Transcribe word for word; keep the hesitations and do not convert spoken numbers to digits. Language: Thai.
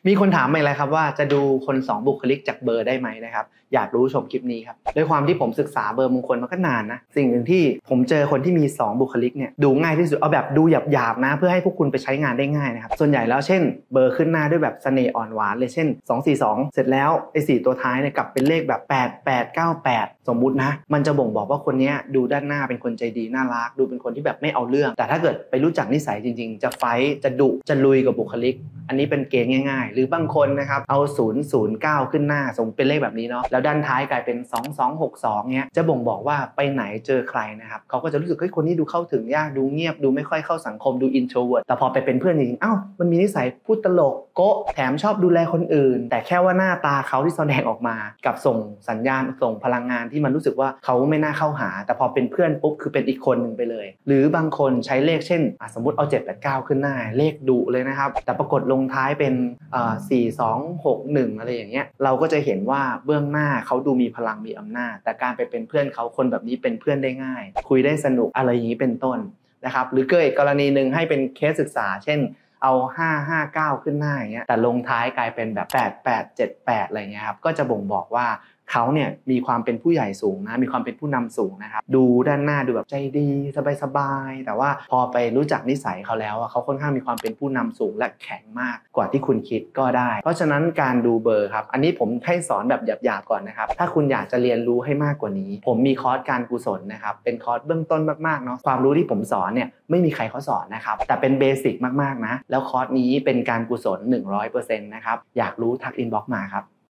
มีคนถามมาแล้วครับว่าจะดูคนสองบุคลิกจากเบอร์ได้ไหมนะครับอยากรู้ชมคลิปนี้ครับด้วยความที่ผมศึกษาเบอร์มงคลมาก็นานนะสิ่งหนึ่งที่ผมเจอคนที่มีสองบุคลิกเนี่ยดูง่ายที่สุดเอาแบบดูหยาบๆนะเพื่อให้พวกคุณไปใช้งานได้ง่ายนะครับส่วนใหญ่แล้วเช่นเบอร์ขึ้นหน้าด้วยแบบเสน่ห์อ่อนหวานเลยเช่นสอง สี่ สองเสร็จแล้วไอ้สี่ตัวท้ายเนี่ยกลับเป็นเลขแบบแปด แปด เก้า แปดสมมุตินะมันจะบ่งบอกว่าคนนี้ดูด้านหน้าเป็นคนใจดีน่ารักดูเป็นคนที่แบบไม่เอาเรื่องแต่ถ้าเกิดไปรู้จักนิสัยจริงๆจะไฟท์จะดุจะลุยกับบุคลิกอันนี้เป็นเกณฑ์ง่ายๆหรือบางคนนะครับเอาศูนย์ ศูนย์ เก้าขึ้นหน้าสมมติเป็นเลขแบบนี้เนาะแล้วด้านท้ายกลายเป็นสอง สอง หก สองเนี้ยจะบ่งบอกว่าไปไหนเจอใครนะครับเขาก็จะรู้สึกเฮ้ยคนนี้ดูเข้าถึงยากดูเงียบดูไม่ค่อยเข้าสังคมดู introvert แต่พอไปเป็นเพื่อนจริงๆอ้าวมันมีนิสัยพูดตลกโก๊ะแถมชอบดูแลคนอื่นแต่แค่ว่าหน้าตาเขาที่แสดงออกมากับส่งสัญญาณส่งพลังงานที่มันรู้สึกว่าเขาไม่น่าเข้าหาแต่พอเป็นเพื่อนปุ๊บคือเป็นอีกคนหนึ่งไปเลยหรือบางคนใช้เลขเช่นสมมติเอาเจ็ด แปด เก้าขึ้นหน้าเลขดุเลยนะครับแต่ปรากฏลงท้ายเป็นสี่ สอง หก หนึ่งอะไรอย่างเงี้ยเราก็จะเห็นว่าเบื้องหน้าเขาดูมีพลังมีอำนาจแต่การไปเป็นเพื่อนเขาคนแบบนี้เป็นเพื่อนได้ง่ายคุยได้สนุกอะไรอย่างนี้เป็นต้นนะครับหรือเกิดอีกกรณีหนึ่งให้เป็นเคสศึกษาเช่นเอาห้า ห้า เก้าขึ้นหน้าอย่างเงี้ยแต่ลงท้ายกลายเป็นแบบแปด แปด เจ็ด แปดอะไรเงี้ยครับก็จะบ่งบอกว่าเขาเนี่ยมีความเป็นผู้ใหญ่สูงนะมีความเป็นผู้นำสูงนะครับดูด้านหน้าดูแบบใจดีสบายๆแต่ว่าพอไปรู้จักนิสัยเขาแล้วเขาค่อนข้างมีความเป็นผู้นำสูงและแข็งมากกว่าที่คุณคิดก็ได้เพราะฉะนั้นการดูเบอร์ครับอันนี้ผมให้สอนแบบหยาบๆก่อนนะครับถ้าคุณอยากจะเรียนรู้ให้มากกว่านี้ผมมีคอร์สการกุศลนะครับเป็นคอร์สเบื้องต้นมากๆเนาะความรู้ที่ผมสอนเนี่ยไม่มีใครเขาสอนนะครับแต่เป็นเบสิกมากๆนะแล้วคอร์สนี้เป็นการกุศล หนึ่งร้อยเปอร์เซ็นต์ นะครับอยากรู้ทักอินบ็อกซ์มาครับ